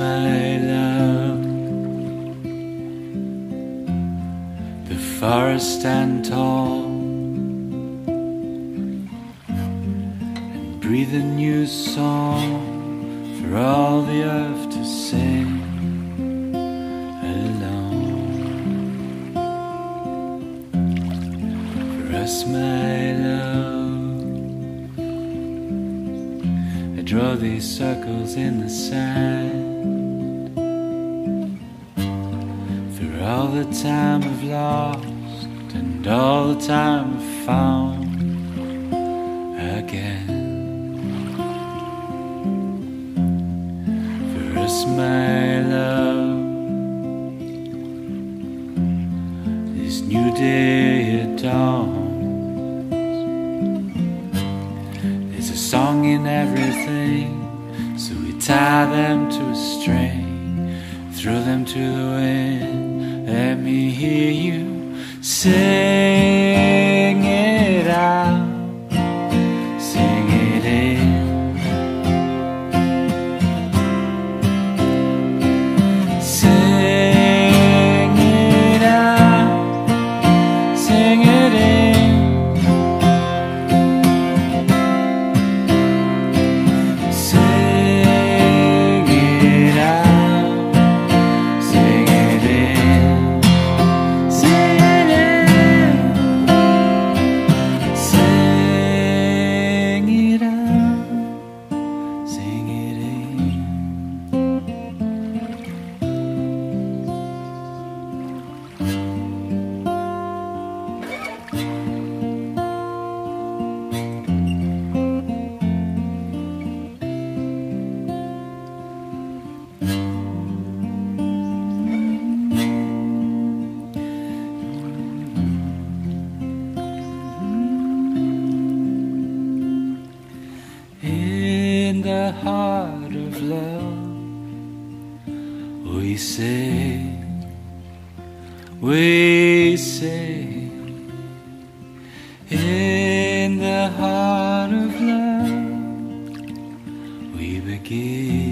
my love. The forests stand tall and breathe a new song for all the earth to sing alone. For us, my love, I draw these circles in the sand. For all the time I've lost and all the time I've found again. For us, my love, this new day at dawn. There's a song in everything, so we tie them to a string, throw them to the wind. Let me hear you sing it out, sing it in. Sing it out, sing it in. Sing it out, sing it in. Sing it in. Sing it out, sing it in. In the heart of love, we sing. In the heart of love, we begin.